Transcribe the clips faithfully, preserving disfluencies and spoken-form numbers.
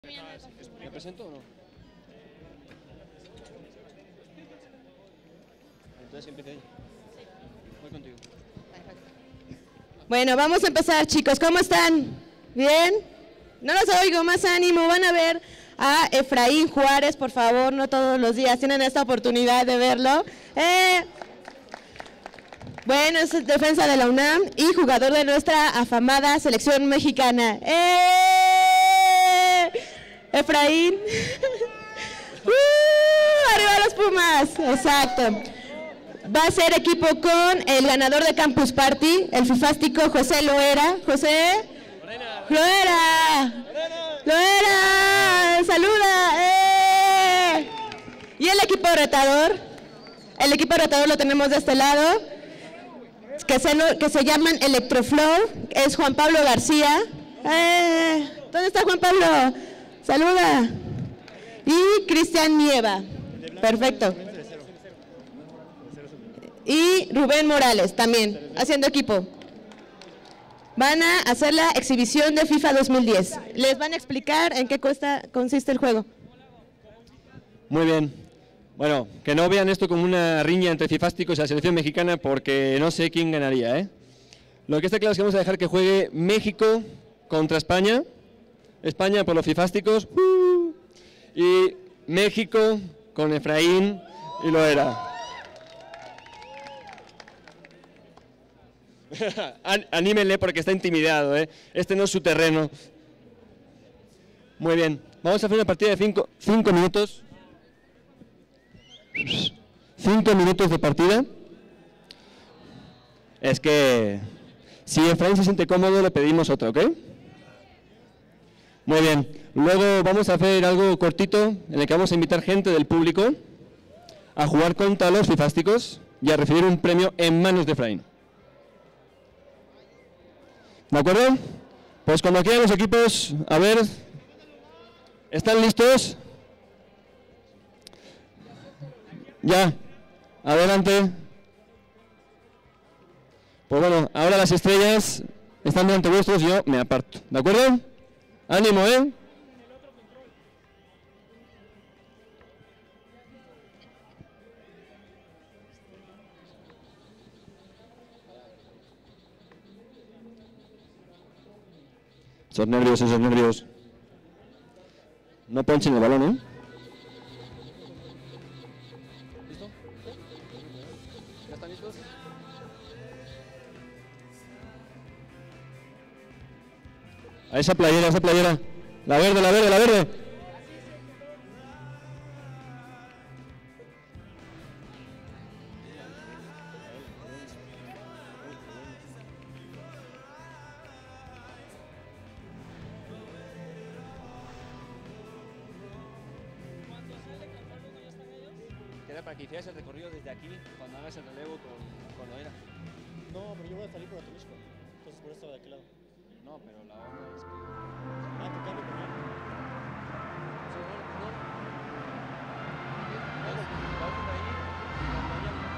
¿Me presento o no? Entonces empieza ella. Voy contigo. Bueno, vamos a empezar, chicos. ¿Cómo están? ¿Bien? No los oigo, más ánimo. Van a ver a Efraín Juárez, por favor. No todos los días tienen esta oportunidad de verlo. Eh, bueno, es defensa de la UNAM y jugador de nuestra afamada selección mexicana. ¡Eh! Efraín. ¡Uh! ¡Arriba los Pumas! Exacto. Va a ser equipo con el ganador de Campus Party, el fifástico José Loera. José. Loera. Loera. Saluda. ¡Eh! Y el equipo retador. El equipo retador lo tenemos de este lado. Que se, que se llaman Electroflow. Es Juan Pablo García. ¡Eh! ¿Dónde está Juan Pablo? Saluda. Y Cristian Nieva. Perfecto. Y Rubén Morales también, haciendo equipo. Van a hacer la exhibición de FIFA dos mil diez. Les van a explicar en qué cuesta, consiste el juego. Muy bien. Bueno, que no vean esto como una riña entre fifásticos y la selección mexicana, porque no sé quién ganaría, ¿eh? Lo que está claro es que vamos a dejar que juegue México contra España. España por los fifásticos. Uh, y México con Efraín y Loera. Anímenle porque está intimidado, ¿eh? Este no es su terreno. Muy bien, vamos a hacer una partida de cinco, cinco minutos. Cinco minutos de partida. Es que si Efraín se siente cómodo le pedimos otro, ¿ok? Muy bien, luego vamos a hacer algo cortito en el que vamos a invitar gente del público a jugar contra los fifásticos y a recibir un premio en manos de Efraín. ¿De acuerdo? Pues cuando quieran los equipos, a ver, ¿están listos? Ya, adelante. Pues bueno, ahora las estrellas están delante vuestros y yo me aparto, ¿de acuerdo? ¡Ánimo, eh! Esos nervios, esos nervios. No ponchen el balón, ¿eh? ¿Listo? ¿Ya están listos? A esa playera, a esa playera. La verde, la verde, la verde. Era para que hicieras el recorrido desde aquí cuando hagas el relevo con, con Loera. No, pero yo voy a salir por Atomisco, entonces por eso estaba de aquel lado. No, pero la onda es que... Ah, te cambio con él. O sea, no, no. No, no, porque va por ahí y cuando haya una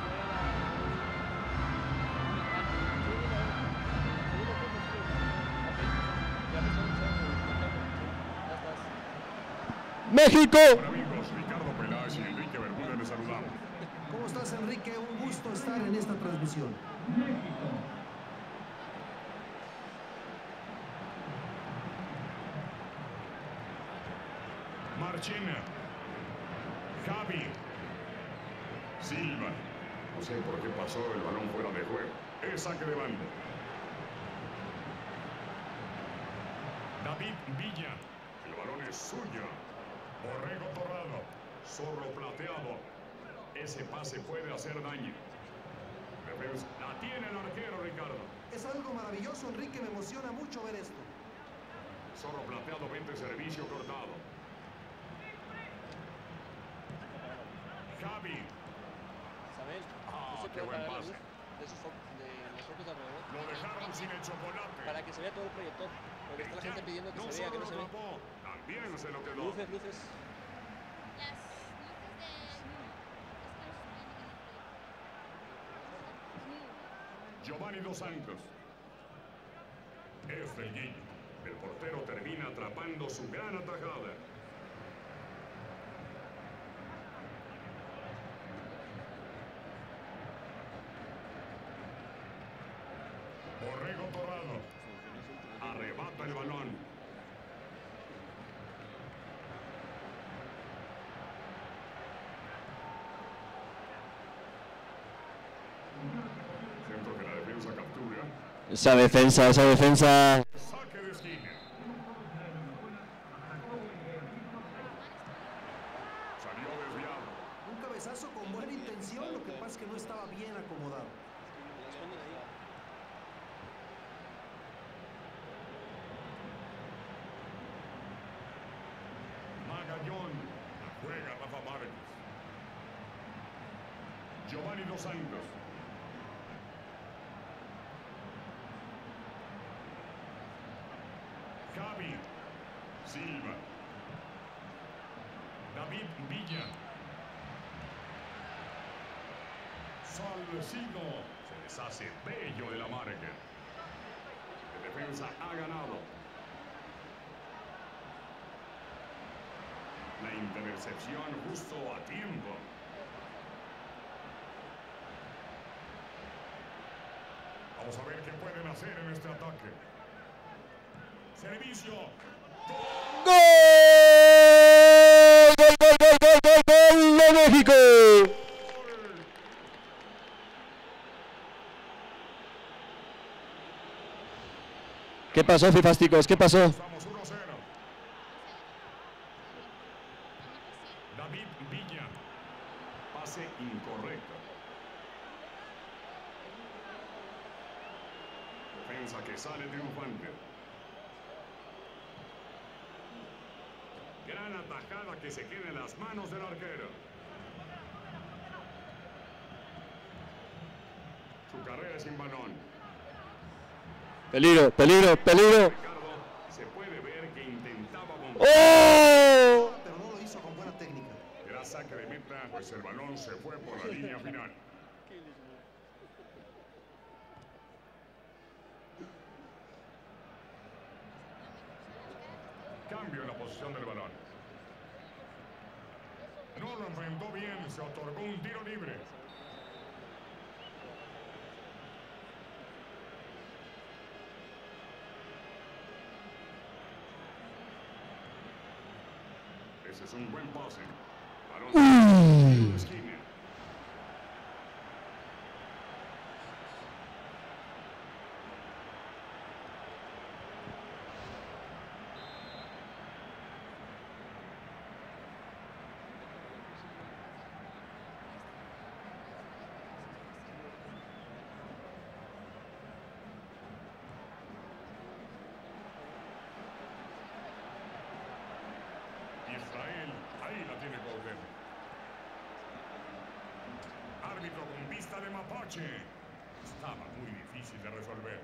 fuera... ¡México! Hola amigos, Ricardo Peláez y Enrique Bermúdez les saludamos. ¿Cómo estás, Enrique? Un gusto estar en esta transmisión. Marchena, Javi, Silva. No sé por qué pasó el balón fuera de juego. Es saque de banda. David Villa. El balón es suyo. Borrego Torrado. Zorro plateado. Ese pase puede hacer daño. La tiene el arquero, Ricardo. Es algo maravilloso, Enrique. Me emociona mucho ver esto. Zorro plateado, vende servicio cortado. Javi. Isabel, Ah, ¿no se qué puede buen apagar la pase. luz de, esos focos, de los focos de alrededor? Lo dejaron sin el chocolate. Para que se vea todo el proyector. Porque está la gente pidiendo que no se vea, que no solo se lo ve. tapó, también se lo quedó. Luces, luces. Las luces de... Giovanni Dos Santos. Es del Guillo. El portero termina atrapando su gran atajada. Borrego Torrado arrebata el balón. Centro que la defensa captura. Esa defensa, esa defensa. Saque de esquina. Salió desviado. Un cabezazo con buena intención, lo que pasa es que no estaba bien acomodado. Magallón. La juega Rafa Márquez. Giovanni Dos Santos. Javi Silva. David Villa. Salvecino. Se deshace bello de la marca. La defensa ha ganado. La intercepción justo a tiempo. Vamos a ver qué pueden hacer en este ataque. Servicio. ¡Gol! ¡Gol, gol, gol, gol, gol, gol de México! ¿Qué pasó, fifásticos? ¿Qué pasó? Estamos uno cero. David Villa. Pase incorrecto. Defensa que sale triunfante. Gran atajada que se queda en las manos del arquero. Su carrera sin balón. Peligro, peligro, peligro. Ricardo, se puede ver que intentaba bombear. ¡Oh! Pero no lo hizo con buena técnica. Era saque de meta, pues el balón se fue por la línea final. Cambio en la posición del balón. No lo enfrentó bien, se otorgó un tiro libre. Ese es un buen pase. Balón de esquina. Israel, ahí la tiene Golden. Árbitro con vista de mapache. Estaba muy difícil de resolver.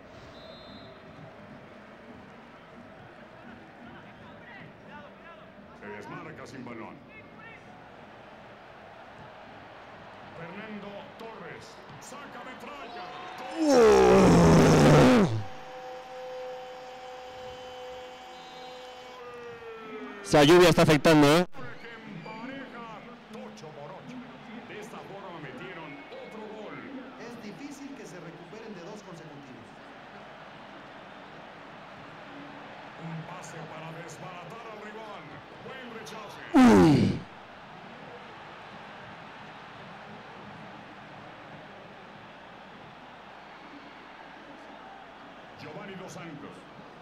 Se desmarca sin balón. Fernando Torres. Saca metralla. Esa lluvia está afectando, ¿eh? Que empareja ocho por ocho. De esta forma metieron otro gol. Es difícil que se recuperen de dos consecutivos. Un pase para desbaratar al rival. Buen rechace. Giovanni Dos Santos.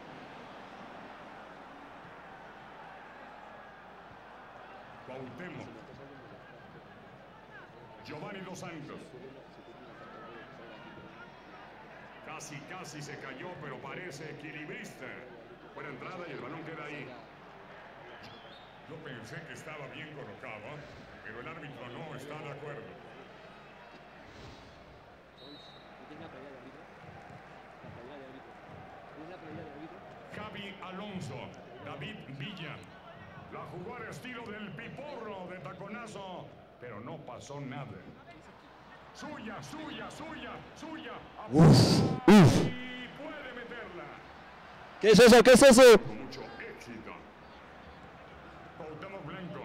Cuauhtémoc. Giovanni Dos Santos. Casi, casi se cayó, pero parece equilibrista. Buena entrada y el balón queda ahí. Yo pensé que estaba bien colocado, pero el árbitro no está de acuerdo. Javi Alonso. David Villa. La jugó al estilo del piporro de taconazo, pero no pasó nada. Suya, suya, suya, suya. Uf, uf. Y puede meterla. ¿Qué es eso? ¿Qué es eso? Con mucho éxito. Cuauhtémoc Blanco.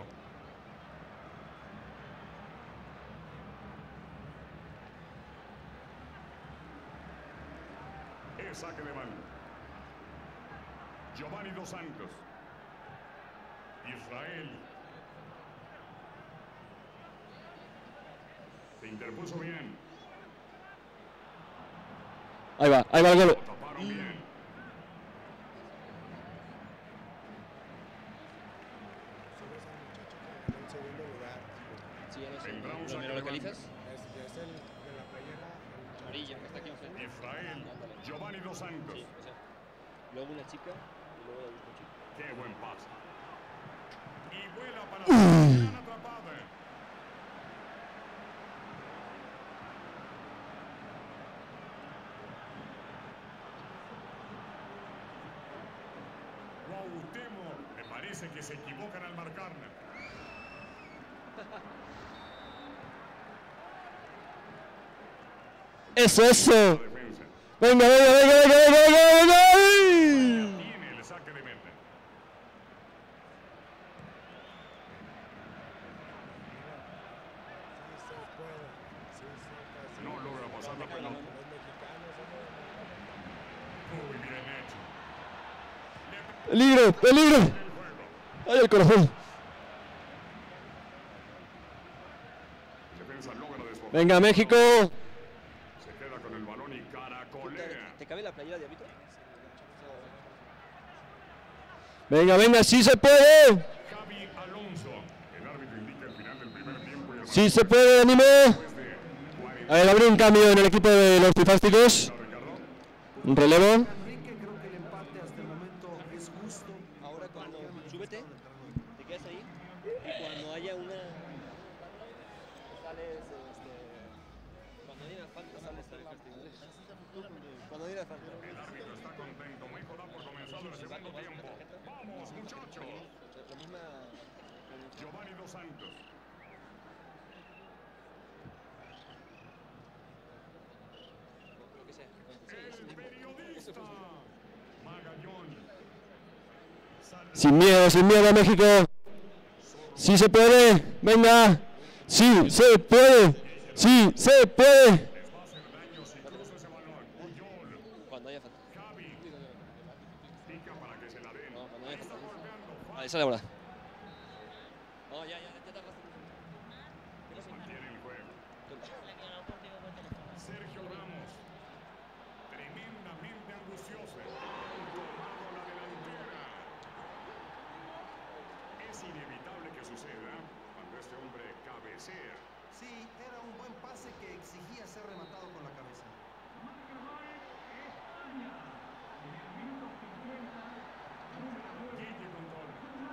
Es saque de mano. Giovanni Dos Santos. Israel. Se interpuso bien. Ahí va, ahí va el gol. Lo taparon bien. Vendrá un saque de mano. Israel. Giovanni Dos Santos. Luego una chica y luego otro chico. Qué buen pase. Y vuela para la gran atrapada. Cuauhtémoc. Me parece que se equivocan al marcarla. Eso, eso. La defensa. Venga, venga, venga, venga, venga, venga, venga. ¡Ay! Tiene el saque de meta. No logra pasar la pelota. Muy bien hecho. Peligro, peligro. El juego. Ay, el corazón. Defensa logra desbordar. Venga, México. Se queda con el balón y caracolea. ¿Te cabe la playera de árbitro? Venga, venga, sí se puede. Javi Alonso. El árbitro indica el final del primer tiempo y el Sí se puede, anime. después de cuarenta. A ver, habrá un cambio en el equipo de los Trifásticos. Ricardo. Un relevo. Enrique, creo que el empate hasta el momento es justo. Ahora cuando súbete, te quedas ahí y cuando haya una sales, este, cuando haya una falta sales al castigo. Cuando haya una falta. El árbitro está contento. México da por comenzado el segundo tiempo. Vamos, muchachos. La misma Giovanni Dos Santos. lo que sea. El periodista. Magallón. Sal- Sin miedo, sin miedo, México. Sí se puede. Venga. Sí se puede. Sí se puede. Les va a hacer daño si cruza ese balón. Puyol. Cuando haya falta. Javi. Pica para que se la den. No, cuando haya Está falta. golpeando. Ahí sale ahora. No, ya, ya, ya tardaste. Mantiene el juego. Sergio Ramos. Tremendamente angustioso. Tomado la delantera. Es inevitable que suceda cuando este hombre cabecea. Sí, era un buen pase que exigía ser rematado con la cabeza. Guille control.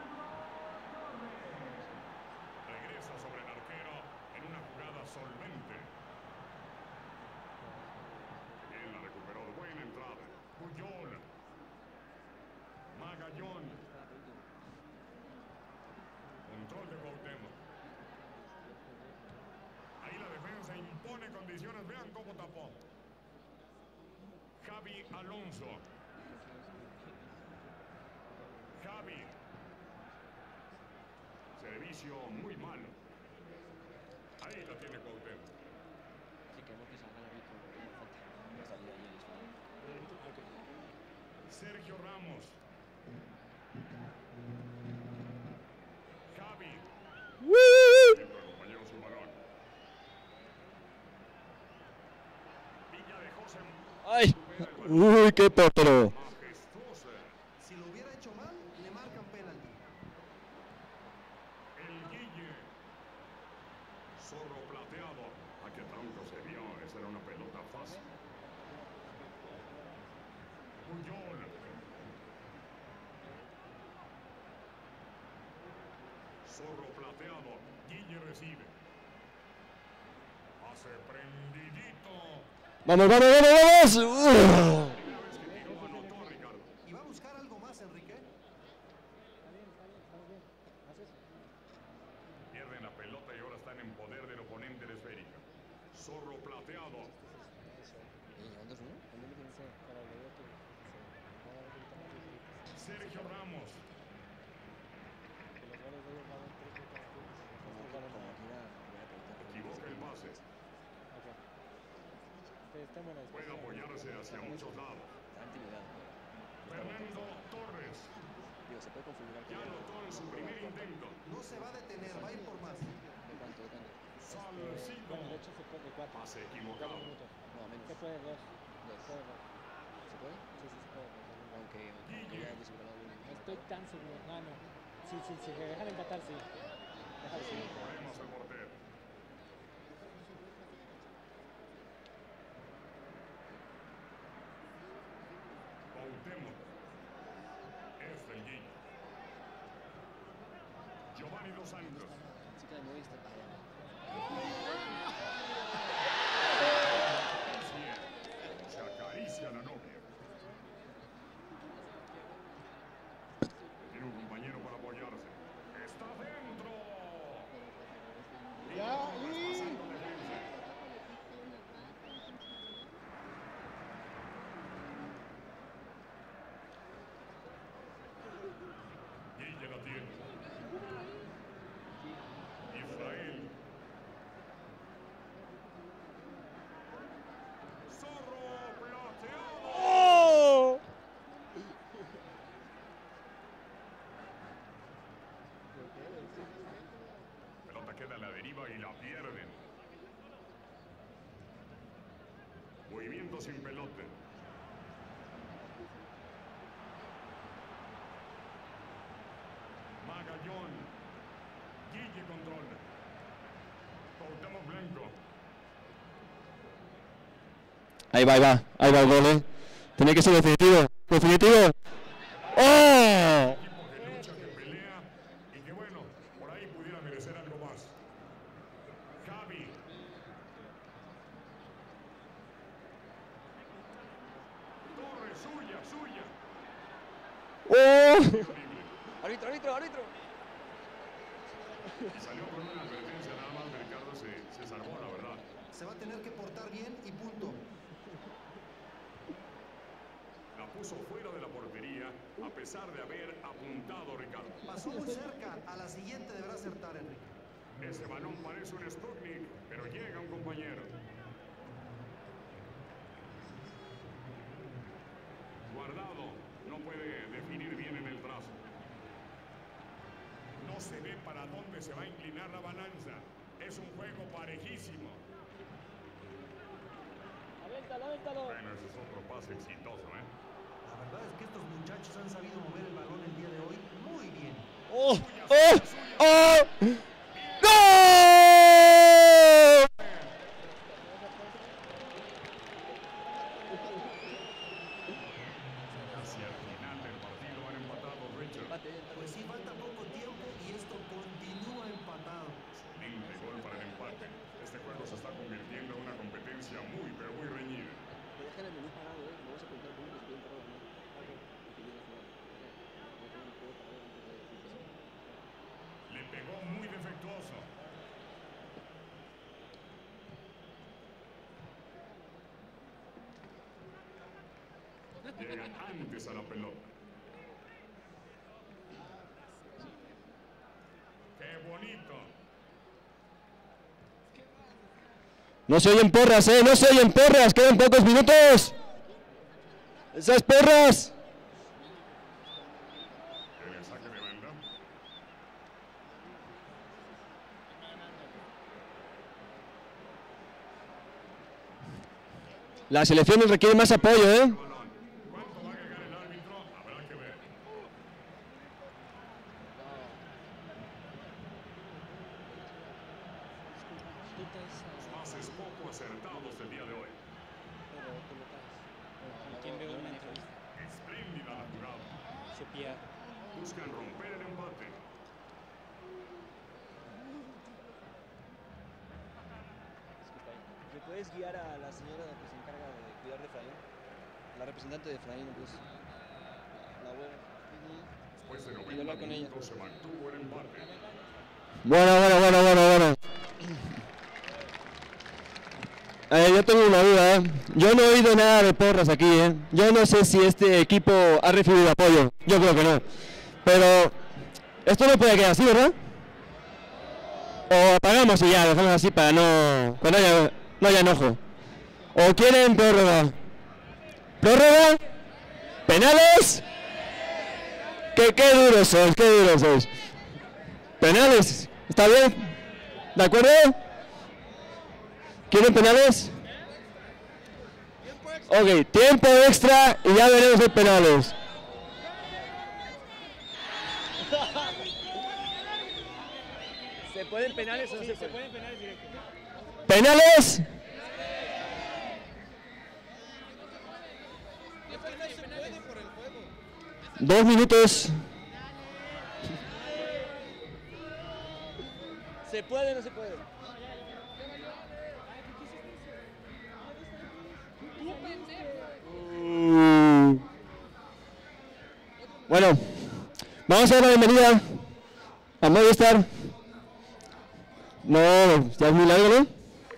Regresa sobre el arquero en una jugada solvente. Bien la recuperó. Buena entrada. Puyol. Magallón. Control de Cuauhtémoc. Ahí la defensa impone condiciones. Vean cómo tapó. Javi Alonso. Javi. Servicio muy malo. Ahí la tiene Cuauhtémoc. Sí, queremos que salga el árbitro. No hay falta. Va a salir ahí el Sergio Ramos. Javi. Siempre acompañó su balón. Villa de José. Ay. Uy, qué portero. Majestuosa. Si lo hubiera hecho mal, le marcan penalti. El Guille. Zorro plateado. A que tronco se vio. Esa era una pelota fácil. Puyol. Zorro plateado. Guille recibe. Hace prendidito. Vamos, vamos, vamos, vamos. Uh. Primera vez que tiró, anotó Ricardo. ¿Y va a buscar algo más, Enrique? Pierden la pelota y ahora están en poder del oponente de esférica. Zorro plateado. Sergio Ramos. Equivoca el pase. Puede apoyarse hacia muchos lados. Fernando Torres. Ya anotó en su primer intento. No se va a detener, va a ir por más. Salcido. Pase equivocado. Se puede dos. ¿Se puede? Sí, sí, se puede. Aunque no estoy tan seguro. No, no. Sí, sí, sí. Dejar empatar, sí. Dejar sí. Problemas el portero. Cuauhtémoc. Es del Guillo. Giovanni Dos Santos. Se acaricia a la novia. Tiene un compañero para apoyarse. ¡Está dentro! Ya, traspasando defensa. Guille la tiene. Israel. Zorro plateado. ¡Oh! Pelota queda a la deriva y la pierden. Movimiento sin pelota. Magallón. Guille controla. Cuauhtémoc Blanco. Ahí va, ahí va, ahí va el gol, ¿eh? Tenía que ser definitivo. Definitivo. ¡Oh! Equipo que lucha, que pelea y que bueno, por ahí pudiera merecer algo más. Javi. Torres, suya, suya. ¡Oh! Tiro libre. Árbitro, árbitro, árbitro. Y salió con una advertencia nada más. Ricardo se, se salvó, la verdad. Se va a tener que portar bien y punto. La puso fuera de la portería a pesar de haber apuntado Ricardo. Pasó muy cerca. A la siguiente deberá acertar, Enrique. Ese balón parece un Sputnik, pero llega un compañero. Guardado, no puede definir bien en el trazo. No se ve para dónde se va a inclinar la balanza. Es un juego parejísimo. Avéntalo, avéntalo. Bueno, ese es otro pase exitoso, ¿eh? La verdad es que estos muchachos han sabido mover el balón el día de hoy muy bien. ¡Oh! ¡Oh! ¡Oh! ¡Gol! Hacia el final del partido van empatados, Richard. Pues sí, falta poco tiempo y esto continúa empatado. Excelente gol para el empate. Este juego se está convirtiendo en una competencia muy, pero muy reñida. Deja el menú parado, eh. Vamos a preguntar cómo nos piden parado, ¿no? Le pegó muy defectuoso. Llega antes a la pelota. ¡Qué bonito! No se oyen porras, ¿eh? No se oyen porras. Quedan pocos minutos. Esas porras. En el saque de banda. La selección requiere más apoyo, ¿eh? Balón. ¿Cuánto va a agregar el árbitro? Habrá que ver. Pases poco acertados el día de hoy. ¿Quién veo una entrevista? Espléndida la jugada. Se pierde. Buscan romper el empate. ¿Me puedes guiar a la señora que se encarga de cuidar de Efraín? La representante de Efraín, pues. La abuela. Después de Y noventa hablar con ella. minutos se mantuvo el empate. Bueno, bueno, bueno, bueno, bueno. Eh, yo tengo una duda, ¿eh? Mira, yo no he oído nada de porras aquí, ¿eh? Yo no sé si este equipo ha recibido apoyo, yo creo que no. Pero esto no puede quedar así, ¿verdad? O apagamos y ya, dejamos así para no, para no haya, no haya enojo. ¿O quieren prórroga? ¿Prórroga? ¿Penales? ¿Qué, qué duros sois, qué duros sois. ¿Penales? ¿Está bien? ¿De acuerdo? ¿Quieren penales? Ok, tiempo extra y ya veremos los penales. ¿Se pueden penales o no Sí, se se pueden? pueden penales directos. ¿Penales? Dos minutos. ¿Se puede o no se puede? Uh. Bueno, vamos a dar la bienvenida a Movistar. No, ya es muy largo, ¿no?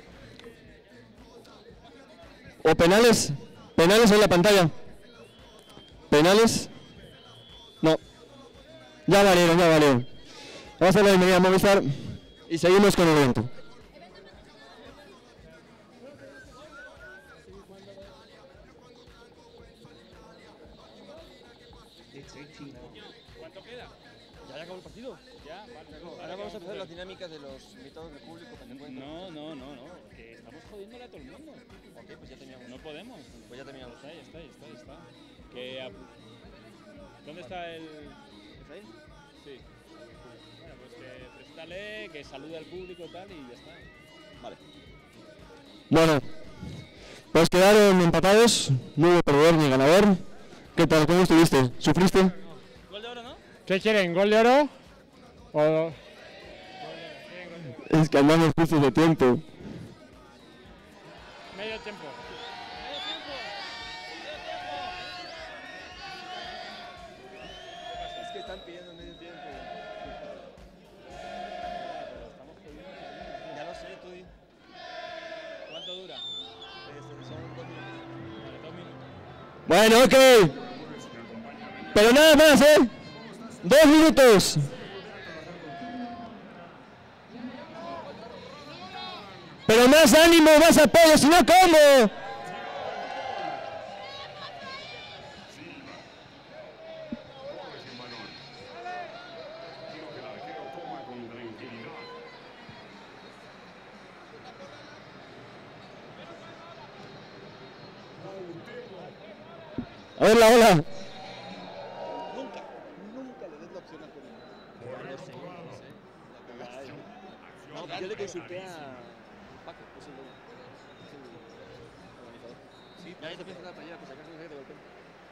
O penales, penales en la pantalla. Penales. No. Ya valieron, ya valieron. Vamos a dar la bienvenida a Movistar y seguimos con el evento. ¿Cuánto queda? ¿Ya acabó el partido? Ya, vale. Ahora vamos a empezar las dinámicas de los invitados del público para que puedan... No, no, no, no. Que estamos jodiéndole a todo el mundo. Ok, pues ya terminamos. No podemos. Pues ya terminamos. Está, ya está, ya está, ya está. Que ap- ¿Dónde está el...? ¿Efraín? Sí. Bueno, pues que preséntale, que salude al público y tal y ya está. Vale. Bueno, pues quedaron empatados, no hubo perdedor ni ganador. ¿Qué tal? ¿Cómo estuviste? ¿Sufriste? Gol de oro, ¿no? ¿Qué quieren? ¿Gol de oro? O... Es que andamos justos de tiempo. Medio tiempo. Es que están pidiendo medio tiempo. Ya lo sé, tú di. ¿Cuánto dura? Este, son dos minutos. Vale, dos minutos. Bueno, ok. Pero nada más, ¿eh? Dos minutos. Pero más ánimo, más apoyo, si no, ¿cómo? A ver la ola. Nunca, nunca le des la opción a Corea. No sé, no sé. La cagaste. No, yo le consulté a Paco, es el dueño. Es el organizador. Sí, ya te piensas la playera, pues si acaso no se te golpea.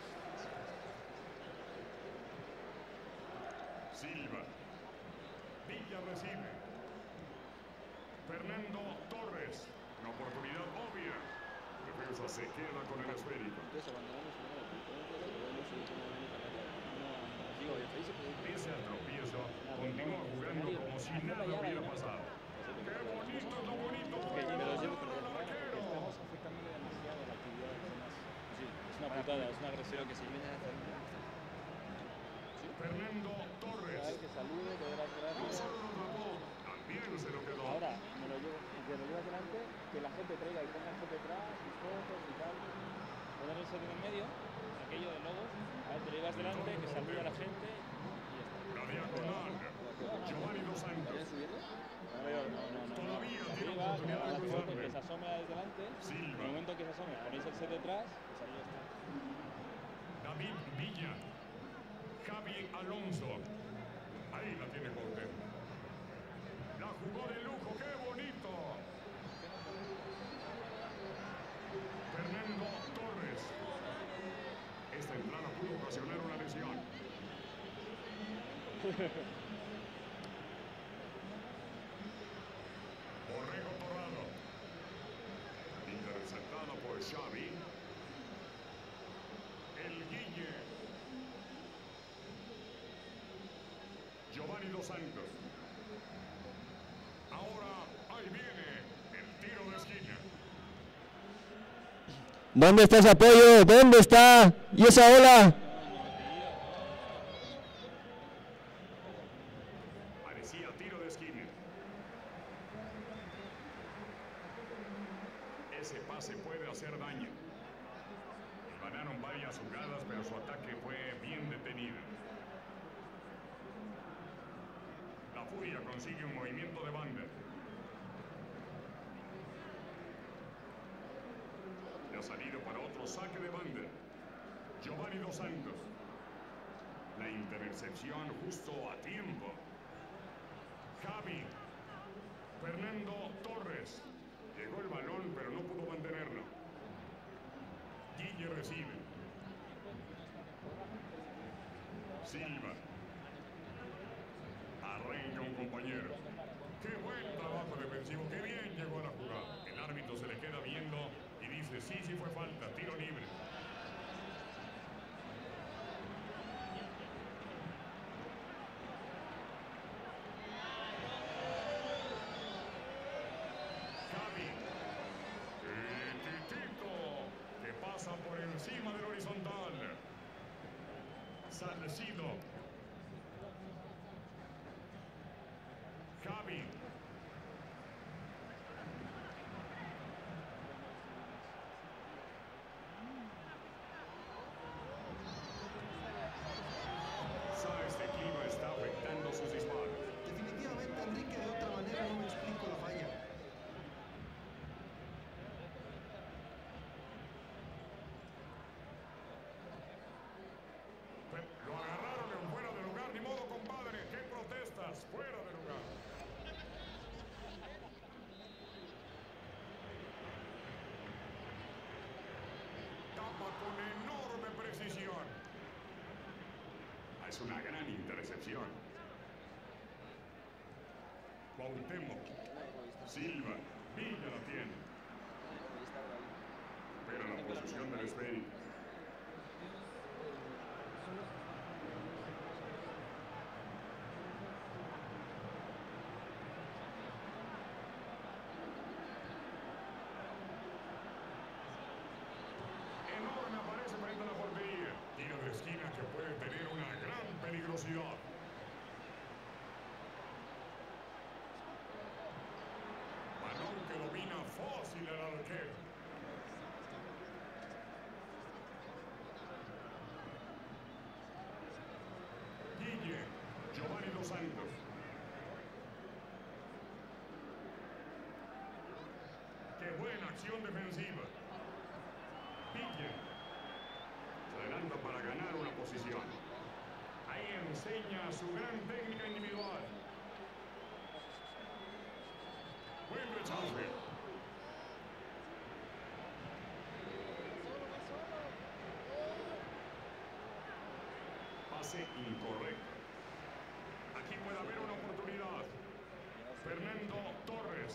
Silva. Villa recibe. Fernando Torres. Una oportunidad obvia. Defensa se queda con el esférico. Entonces abandonamos una de las diferencias, podemos ir con una única carrera. No, digo, el país se puede ir. Pese al tropiezo, continúa jugando como si nada hubiera pasado. ¡Qué bonito es lo bonito! Me los llevo con el Estamos afectándole demasiado la actividad de los demás. Sí, es una putada, es una agresión. Pero que se viene a hacer. Fernando Torres. Que salude, que dé las No gracias. solo lo tapó, también se lo quedó. Ahora, me lo llevo, que lo llevas delante, que la gente traiga y ponga gente detrás, sus fotos y tal. Poner el set en el medio, aquello de logos, a ver, te lo llevas delante, que salude a la gente y ya está. La diagonal. Giovanni Dos Santos. No, no, no, no. Todavía tiene Arriba, que oportunidad haga de la foto, que cruzarle. se asome desde delante. En Silva. el momento que se asome, ponéis el set detrás, pues ahí ya está. David Villa. Javi Alonso. Ahí la tiene Jorge. La jugó de lujo, qué bonito. Fernando Torres. Esta entrada pudo ocasionar una lesión. Borrego Torrado. Interceptado por Xavi. El Guille. Giovanni Dos Santos. Ahora, ahí viene el tiro de esquina. ¿Dónde está ese apoyo? ¿Dónde está? ¿Y esa ola? Parecía tiro de esquina. Ese pase puede hacer daño. Ganaron varias jugadas, pero su ataque fue bien detenido. La Furia consigue un movimiento de banda. Ha salido para otro saque de banda. Giovanni Dos Santos. La intercepción justo a tiempo. Javi. Fernando Torres. Llegó el balón, pero no pudo mantenerlo. Guille recibe. Silva. Arranca un compañero. Qué buen trabajo defensivo. Qué bien llegó a la jugada. El árbitro se le queda viendo y dice, sí, sí fue falta. Tiro libre. Javi. Titito. Que pasa por encima del horizontal. Salcido. Javi. Este clima está afectando sus disparos. Definitivamente, Enrique, de otra manera no me explico la falla. Lo agarraron en fuera de lugar, ni modo, compadre. ¿Qué protestas? Fuera de lugar. Tapa con enorme precisión. Es una gran intercepción. Cuauhtémoc. Silva. Villa la tiene. Pero la posición del esférico. Enorme aparece frente a la portería. Tiro de esquina que puede tener una gran peligrosidad. Balón que domina fácil el arquero. Guille. Giovanni Dos Santos. Qué buena acción defensiva. Guille. Se adelanta para ganar una posición. Ahí enseña su gran técnica individual. Buen rechace. Pase incorrecto. Aquí puede haber una oportunidad. Fernando Torres.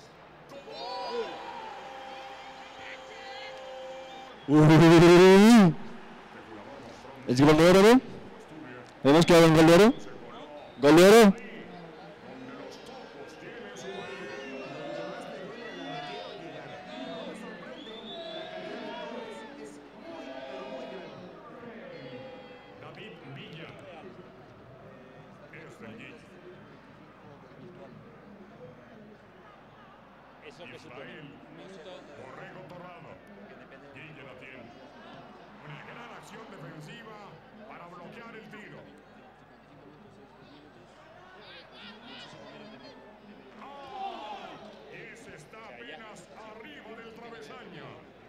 Uh, ¿Es gol de oro, no? ¿Hemos quedado en gol de oro? ¿Gol de oro? David Villa. Es el Guille. Eso que supone Israel. un minuto. Borrego Torrado. Guille la tiene. Una gran acción defensiva para bloquear el tiro. ¡Ah! Ese está apenas arriba del travesaño.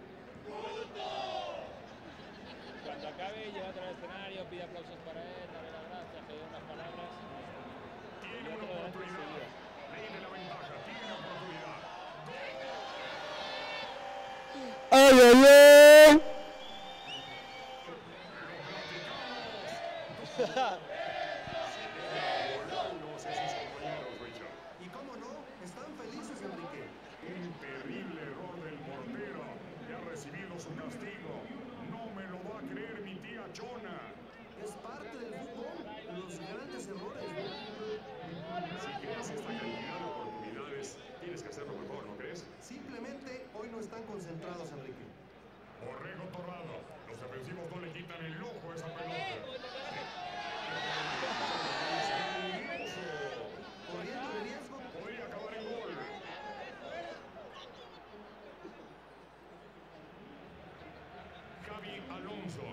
Cuando acabe, llévatelo al escenario, pide aplausos para él, dale las gracias, pide unas palabras. Tiene una oportunidad. Ley de la ventaja. Tiene oportunidad. ¡Ay, ay, ay! ¿Y cómo no? Están felices, Enrique. Un terrible error del portero que ha recibido su castigo. No me lo va a creer mi tía Chona. Es parte del fútbol. Los grandes errores, ¿no? Si crees esta cantidad de oportunidades, tienes que hacerlo mejor, ¿no crees? Simplemente hoy no están concentrados, Enrique. Borrego Alonso.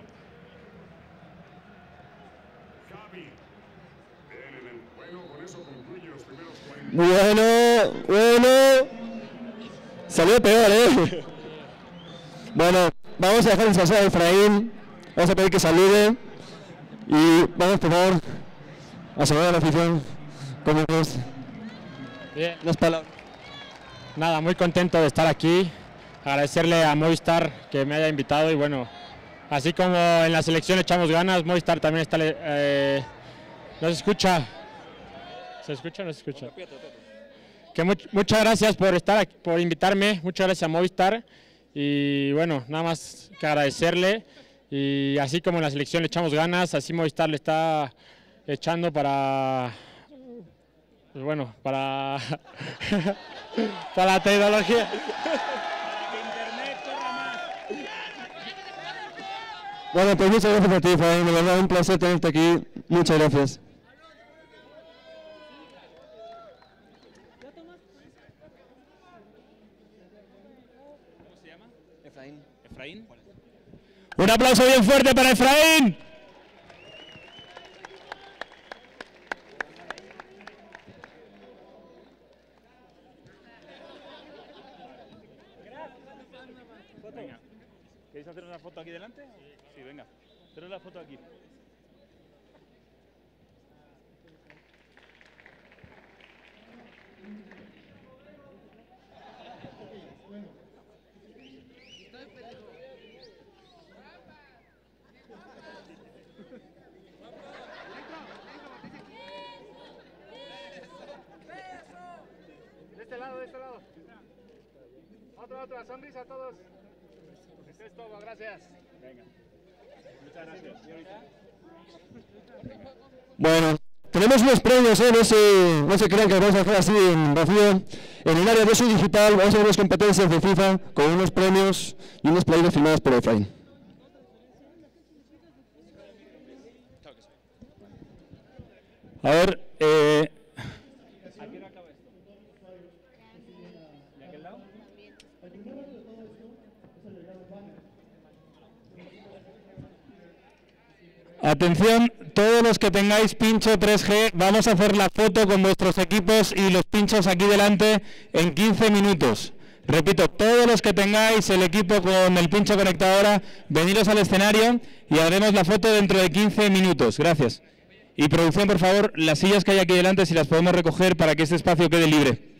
Javi. Bien, en el- bueno, con eso concluye los primeros cuarenta. Bueno, bueno. Salió peor, ¿eh? Bueno, vamos a dejar descansar a Efraín. Vamos a pedir que salude. Y vamos, por favor, a saludar a la afición. ¿Cómo ves? Bien. Unas palabras. Nada, muy contento de estar aquí. Agradecerle a Movistar que me haya invitado y bueno, así como en la selección echamos ganas, Movistar también está... Eh, ¿no se escucha? ¿Se escucha o no se escucha? Que much, muchas gracias por estar aquí, por invitarme, muchas gracias a Movistar y bueno, nada más que agradecerle y así como en la selección le echamos ganas, así Movistar le está echando para, pues bueno, para, para la tecnología. Bueno, pues muchas gracias a ti, Efraín. De verdad, un placer tenerte aquí. Muchas gracias. Efraín. Efraín. Un aplauso bien fuerte para Efraín. Venga. ¿Queréis hacer una foto aquí delante? Sí, venga. Haceros la foto aquí. De este lado, de este lado. Otra, otra, sonrisa a todos. Eso es todo, gracias. Venga. Muchas gracias. Bueno, tenemos unos premios, ¿eh? No se, no se crean que vamos a dejar así en vacío. En el área de su digital vamos a ver unas competencias de FIFA con unos premios y unas playeras firmadas por Efraín. A ver, eh... Atención, todos los que tengáis pincho tres G, vamos a hacer la foto con vuestros equipos y los pinchos aquí delante en quince minutos. Repito, todos los que tengáis el equipo con el pincho conectado ahora, veniros al escenario y haremos la foto dentro de quince minutos. Gracias. Y producción, por favor, las sillas que hay aquí delante, si las podemos recoger para que este espacio quede libre.